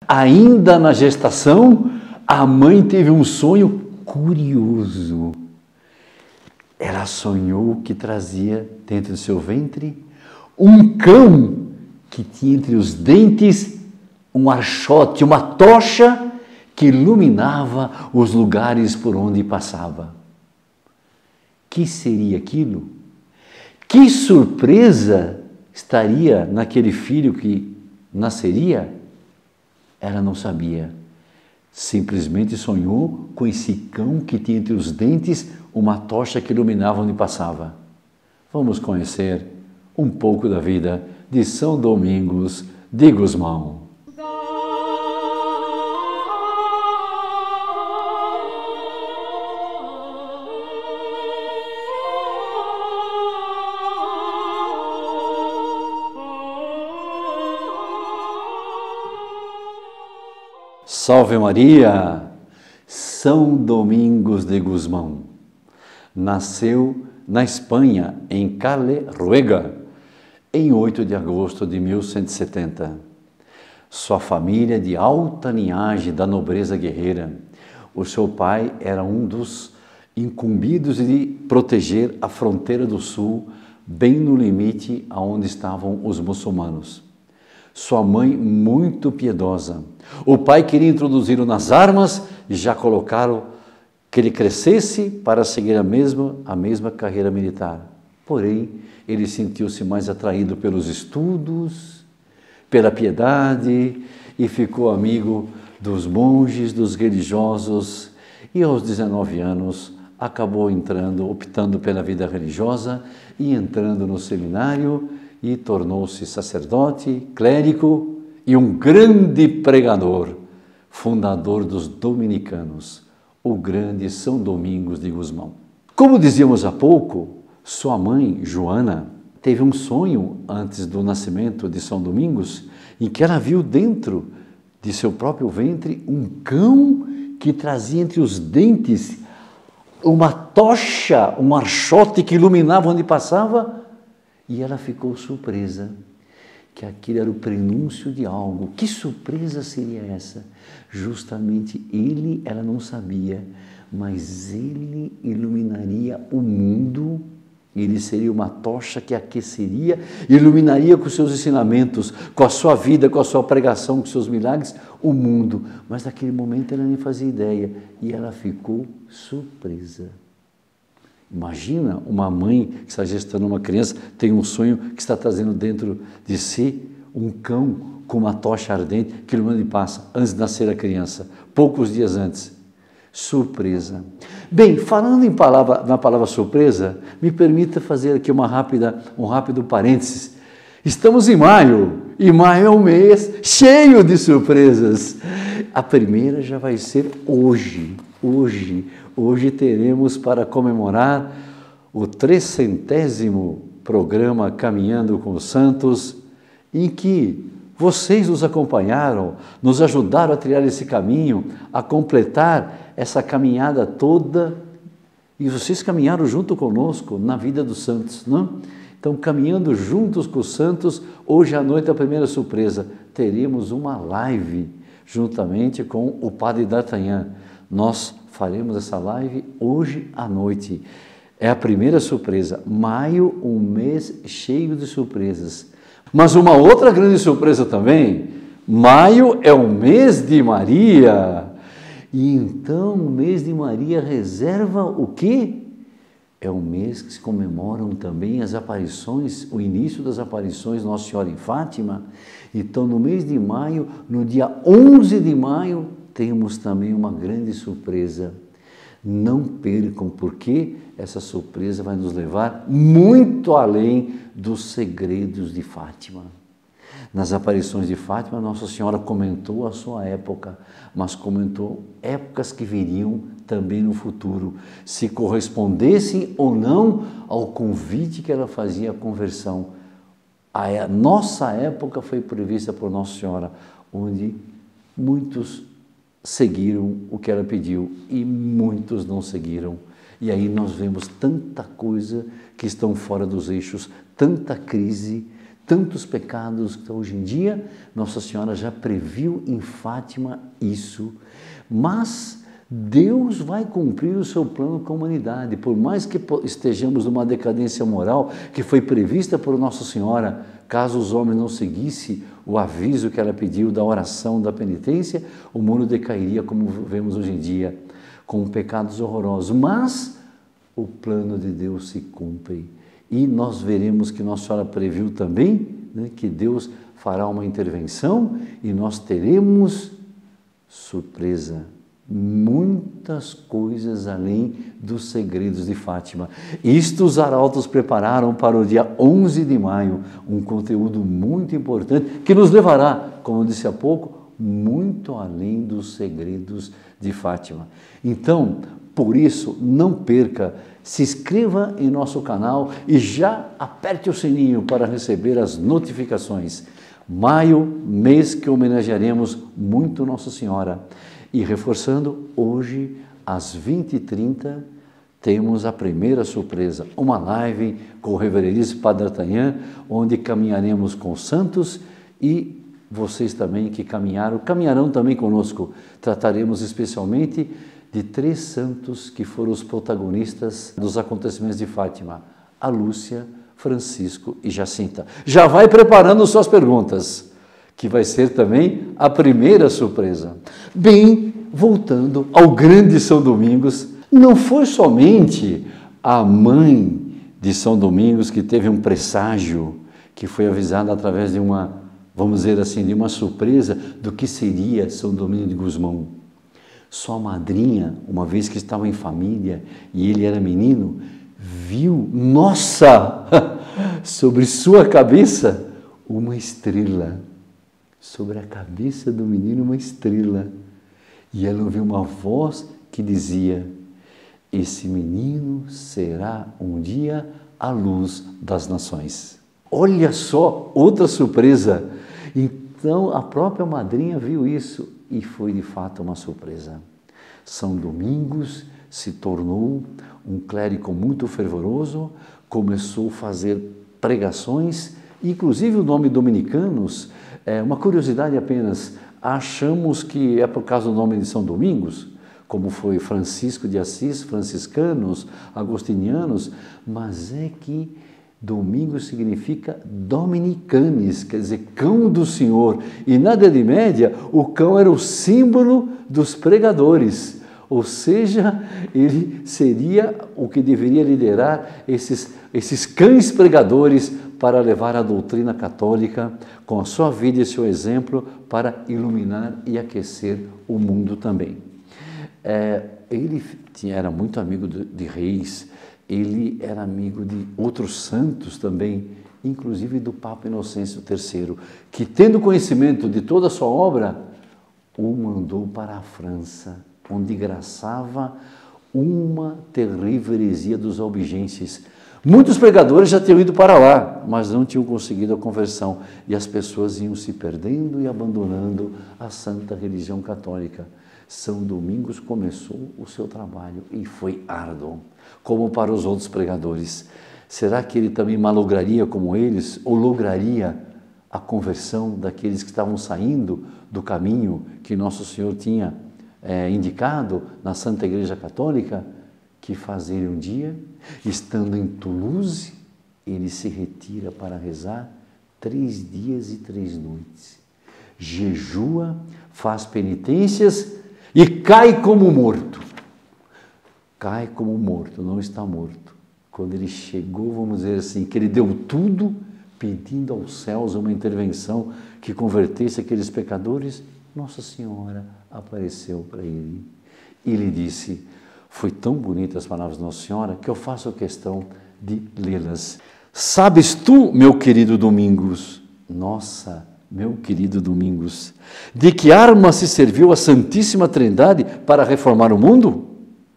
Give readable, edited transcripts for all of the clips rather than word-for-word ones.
Ainda na gestação, a mãe teve um sonho curioso. Ela sonhou que trazia dentro do seu ventre um cão que tinha entre os dentes um archote, uma tocha que iluminava os lugares por onde passava. Que seria aquilo? Que surpresa estaria naquele filho que nasceria? Ela não sabia. Simplesmente sonhou com esse cão que tinha entre os dentes uma tocha que iluminava onde passava. Vamos conhecer um pouco da vida de São Domingos de Gusmão. Salve Maria! São Domingos de Gusmão nasceu na Espanha, em Caleruega, em 8 de agosto de 1170. Sua família de alta linhagem da nobreza guerreira. O seu pai era um dos incumbidos de proteger a fronteira do sul, bem no limite aonde estavam os muçulmanos. Sua mãe muito piedosa. O pai queria introduzi-lo nas armas e já colocaram que ele crescesse para seguir a mesma carreira militar. Porém, ele sentiu-se mais atraído pelos estudos, pela piedade e ficou amigo dos monges, dos religiosos e aos 19 anos acabou optando pela vida religiosa e entrando no seminário e tornou-se sacerdote, clérigo e um grande pregador, fundador dos dominicanos, o grande São Domingos de Gusmão. Como dizíamos há pouco, sua mãe, Joana, teve um sonho antes do nascimento de São Domingos, em que ela viu dentro de seu próprio ventre um cão que trazia entre os dentes uma tocha, um archote que iluminava onde passava, e ela ficou surpresa, que aquilo era o prenúncio de algo. Que surpresa seria essa? Justamente ela não sabia, mas ele iluminaria o mundo, ele seria uma tocha que aqueceria, iluminaria com seus ensinamentos, com a sua vida, com a sua pregação, com seus milagres, o mundo. Mas naquele momento ela nem fazia ideia, e ela ficou surpresa. Imagina uma mãe que está gestando uma criança, tem um sonho que está trazendo dentro de si um cão com uma tocha ardente que ilumina e passa, antes de nascer a criança, poucos dias antes. Surpresa. Bem, falando na palavra surpresa, me permita fazer aqui um rápido parênteses. Estamos em maio, e maio é um mês cheio de surpresas. A primeira já vai ser hoje. Hoje teremos para comemorar o 300º programa Caminhando com os Santos, em que vocês nos acompanharam, nos ajudaram a trilhar esse caminho, a completar essa caminhada toda, e vocês caminharam junto conosco na vida dos santos, não? Então, caminhando juntos com os santos, hoje à noite a primeira surpresa, teremos uma live juntamente com o Padre D'Artagnan. Nós faremos essa live hoje à noite. É a primeira surpresa. Maio, um mês cheio de surpresas. Mas uma outra grande surpresa também, maio é o mês de Maria. E então o mês de Maria reserva o quê? É um mês que se comemoram também as aparições, o início das aparições de Nossa Senhora em Fátima. Então no mês de maio, no dia 11 de maio, temos também uma grande surpresa. Não percam, porque essa surpresa vai nos levar muito além dos segredos de Fátima. Nas aparições de Fátima, Nossa Senhora comentou a sua época, mas comentou épocas que viriam também no futuro, se correspondessem ou não ao convite que ela fazia à conversão. A nossa época foi prevista por Nossa Senhora, onde muitos seguiram o que ela pediu e muitos não seguiram. E aí nós vemos tanta coisa que estão fora dos eixos, tanta crise, tantos pecados que hoje em dia Nossa Senhora já previu em Fátima isso, mas Deus vai cumprir o seu plano com a humanidade, por mais que estejamos numa decadência moral que foi prevista por Nossa Senhora, caso os homens não seguissem o aviso que ela pediu da oração, da penitência, o mundo decairia como vemos hoje em dia, com pecados horrorosos, mas o plano de Deus se cumpre. E nós veremos que Nossa Senhora previu também, né, que Deus fará uma intervenção e nós teremos surpresa, muitas coisas além dos segredos de Fátima. Isto os arautos prepararam para o dia 11 de maio, um conteúdo muito importante que nos levará, como eu disse há pouco, muito além dos segredos de Fátima. Então, por isso, não perca, se inscreva em nosso canal e já aperte o sininho para receber as notificações. Maio, mês que homenagearemos muito Nossa Senhora. E reforçando, hoje às 20h30 temos a primeira surpresa, uma live com o Reverendíssimo Padre D'Artagnan, onde caminharemos com os santos e vocês também que caminharão também conosco. Trataremos especialmente de 3 santos que foram os protagonistas dos acontecimentos de Fátima, a Lúcia, Francisco e Jacinta. Já vai preparando suas perguntas, que vai ser também a primeira surpresa. Bem, voltando ao grande São Domingos, não foi somente a mãe de São Domingos que teve um presságio, que foi avisada através de uma, vamos dizer assim, de uma surpresa do que seria São Domingos de Gusmão. Sua madrinha, uma vez que estava em família e ele era menino, viu, nossa, sobre sua cabeça uma estrela. Sobre a cabeça do menino uma estrela. E ela ouviu uma voz que dizia: esse menino será um dia a luz das nações. Olha só, outra surpresa. Então a própria madrinha viu isso e foi de fato uma surpresa. São Domingos se tornou um clérigo muito fervoroso, começou a fazer pregações, inclusive o nome Dominicanos, é uma curiosidade apenas, achamos que é por causa do nome de São Domingos, como foi Francisco de Assis, franciscanos, agostinianos, mas é que Domingos significa Dominicanis, quer dizer, cão do Senhor. E na Idade Média, o cão era o símbolo dos pregadores, ou seja, ele seria o que deveria liderar esses cães pregadores para levar a doutrina católica com a sua vida e seu exemplo para iluminar e aquecer o mundo também. Ele era muito amigo de reis, ele era amigo de outros santos também, inclusive do Papa Inocêncio III, que tendo conhecimento de toda a sua obra, o mandou para a França, onde graçava uma terrível heresia dos albigenses. Muitos pregadores já tinham ido para lá, mas não tinham conseguido a conversão, e as pessoas iam se perdendo e abandonando a santa religião católica. São Domingos começou o seu trabalho e foi árduo, como para os outros pregadores. Será que ele também malograria como eles, ou lograria a conversão daqueles que estavam saindo do caminho que Nosso Senhor tinha indicado na Santa Igreja Católica? Que fazer um dia, estando em Toulouse, ele se retira para rezar 3 dias e 3 noites. Jejua, faz penitências e cai como morto. Cai como morto, não está morto. Quando ele chegou, vamos dizer assim, que ele deu tudo, pedindo aos céus uma intervenção que convertesse aqueles pecadores, Nossa Senhora apareceu para ele e lhe disse, foi tão bonita as palavras de Nossa Senhora que eu faço questão de lê-las. Sabes tu, meu querido Domingos, nossa, meu querido Domingos, de que arma se serviu a Santíssima Trindade para reformar o mundo?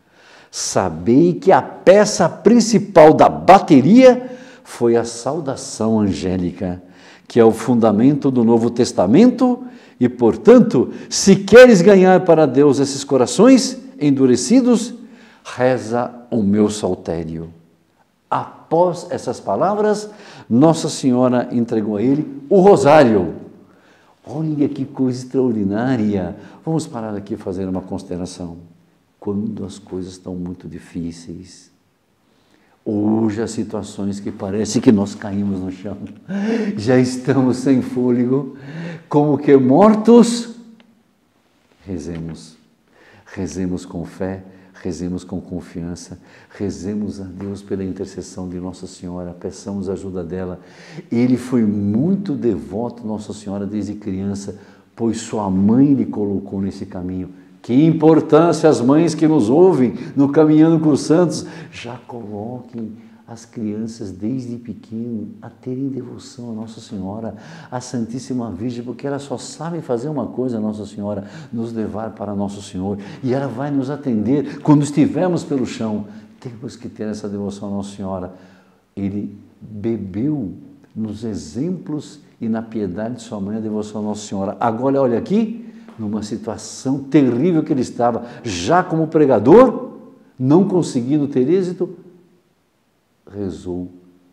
Sabei que a peça principal da bateria foi a saudação angélica, que é o fundamento do Novo Testamento e, portanto, se queres ganhar para Deus esses corações endurecidos, reza o meu saltério. Após essas palavras, Nossa Senhora entregou a ele o rosário. Olha que coisa extraordinária. Vamos parar aqui e fazer uma consideração. Quando as coisas estão muito difíceis, hoje as situações que parece que nós caímos no chão, já estamos sem fôlego, como que mortos, rezemos. Rezemos com fé, rezemos com confiança, rezemos a Deus pela intercessão de Nossa Senhora, peçamos a ajuda dela. Ele foi muito devoto a Nossa Senhora desde criança, pois sua mãe lhe colocou nesse caminho. Que importância as mães que nos ouvem no Caminhando com os Santos, já coloquem as crianças desde pequeno a terem devoção a Nossa Senhora, a Santíssima Virgem, porque elas só sabem fazer uma coisa, Nossa Senhora, nos levar para Nosso Senhor, e ela vai nos atender quando estivermos pelo chão. Temos que ter essa devoção a Nossa Senhora. Ele bebeu nos exemplos e na piedade de sua mãe a devoção a Nossa Senhora. Agora olha aqui, numa situação terrível que ele estava, já como pregador, não conseguindo ter êxito, rezou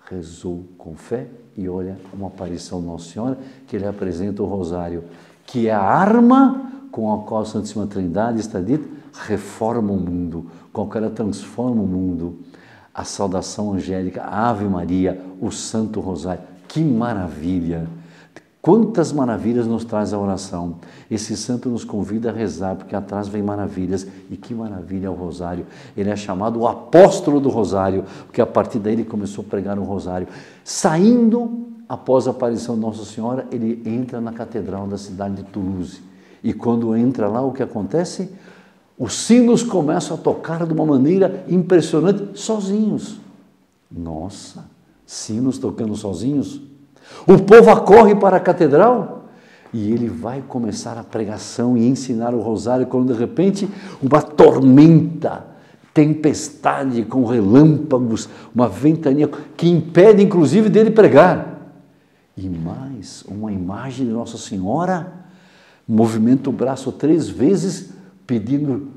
com fé, e olha uma aparição de Nossa Senhora, que ele apresenta o rosário, que é a arma com a qual a Santíssima Trindade, está dito, reforma o mundo, com a qual ela transforma o mundo. A saudação angélica, a Ave Maria, o Santo Rosário, que maravilha! Quantas maravilhas nos traz a oração. Esse santo nos convida a rezar, porque atrás vem maravilhas. E que maravilha é o rosário. Ele é chamado o apóstolo do rosário, porque a partir daí ele começou a pregar o rosário. Saindo, após a aparição de Nossa Senhora, ele entra na catedral da cidade de Toulouse. E quando entra lá, o que acontece? Os sinos começam a tocar de uma maneira impressionante, sozinhos. Nossa, sinos tocando sozinhos? O povo acorre para a catedral e ele vai começar a pregação e ensinar o rosário, quando de repente uma tormenta, tempestade com relâmpagos, uma ventania que impede inclusive dele pregar. E mais, uma imagem de Nossa Senhora movimenta o braço 3 vezes pedindo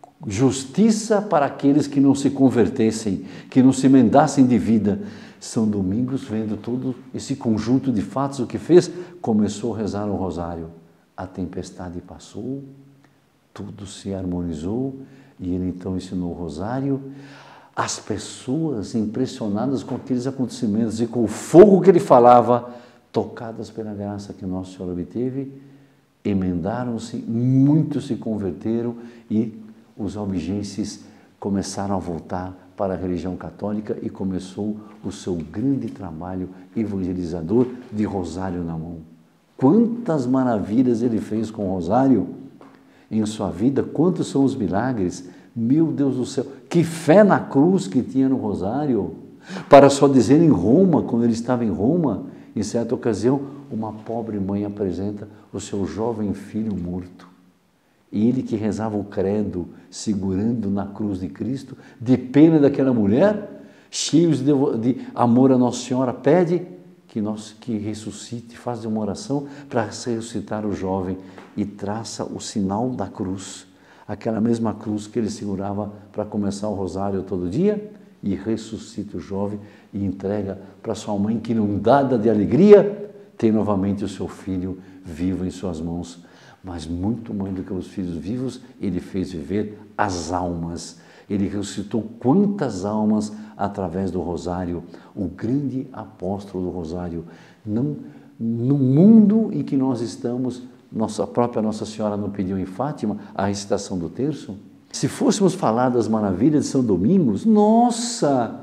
justiça para aqueles que não se convertessem, que não se emendassem de vida. São Domingos, vendo todo esse conjunto de fatos, o que fez? Começou a rezar o rosário. A tempestade passou, tudo se harmonizou, e ele então ensinou o rosário. As pessoas, impressionadas com aqueles acontecimentos e com o fogo que ele falava, tocadas pela graça que Nossa Senhora obteve, emendaram-se, muitos se converteram e os albigenses começaram a voltar para a religião católica e começou o seu grande trabalho evangelizador de rosário na mão. Quantas maravilhas ele fez com o rosário em sua vida, quantos são os milagres, meu Deus do céu, que fé na cruz que tinha no rosário, para só dizer em Roma, quando ele estava em Roma, em certa ocasião, uma pobre mãe apresenta o seu jovem filho morto. E ele que rezava o credo, segurando na cruz de Cristo, de pena daquela mulher, cheios de amor a Nossa Senhora, pede que ressuscite, faz uma oração para ressuscitar o jovem e traça o sinal da cruz, aquela mesma cruz que ele segurava para começar o rosário todo dia, e ressuscita o jovem e entrega para sua mãe, que inundada de alegria, tem novamente o seu filho vivo em suas mãos. Mas muito mais do que os filhos vivos, ele fez viver as almas. Ele ressuscitou quantas almas através do rosário, o grande apóstolo do rosário. Não, no mundo em que nós estamos, própria Nossa Senhora não pediu em Fátima a recitação do terço? Se fôssemos falar das maravilhas de São Domingos, nossa,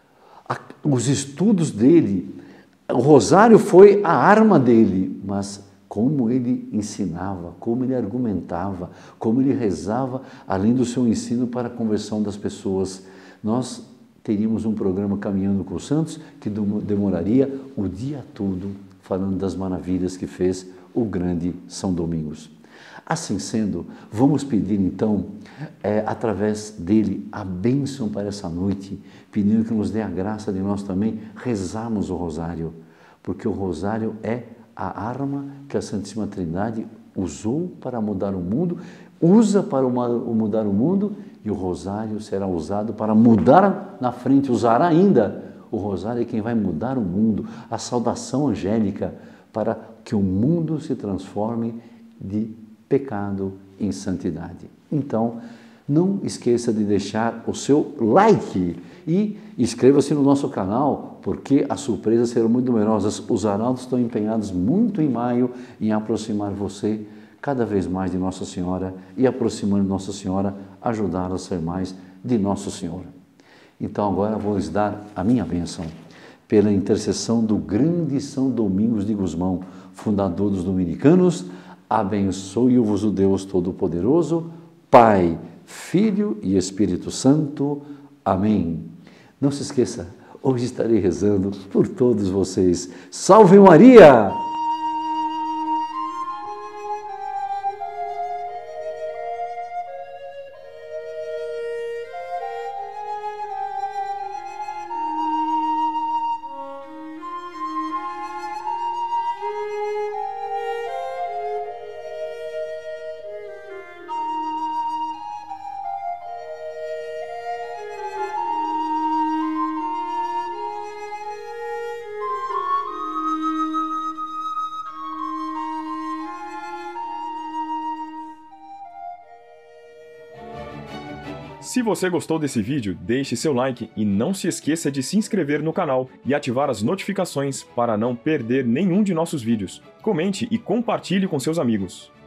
os estudos dele, o rosário foi a arma dele, mas como ele ensinava, como ele argumentava, como ele rezava, além do seu ensino para a conversão das pessoas. Nós teríamos um programa Caminhando com os Santos que demoraria o dia todo falando das maravilhas que fez o grande São Domingos. Assim sendo, vamos pedir então, através dele, a bênção para essa noite, pedindo que nos dê a graça de nós também rezarmos o rosário, porque o rosário é a arma que a Santíssima Trindade usou para mudar o mundo, usa para mudar o mundo, e o rosário será usado para mudar na frente, usará ainda O rosário é quem vai mudar o mundo, a saudação angélica para que o mundo se transforme de pecado em santidade. Então, não esqueça de deixar o seu like e inscreva-se no nosso canal, porque as surpresas serão muito numerosas. Os arautos estão empenhados muito em maio em aproximar você cada vez mais de Nossa Senhora e aproximando Nossa Senhora, ajudá-la a ser mais de Nosso Senhor. Então agora vou lhes dar a minha bênção, pela intercessão do grande São Domingos de Gusmão, fundador dos dominicanos. Abençoe-vos o Deus Todo-Poderoso, Pai, Filho e Espírito Santo. Amém. Não se esqueça, hoje estarei rezando por todos vocês. Salve Maria! Se você gostou desse vídeo, deixe seu like e não se esqueça de se inscrever no canal e ativar as notificações para não perder nenhum de nossos vídeos. Comente e compartilhe com seus amigos.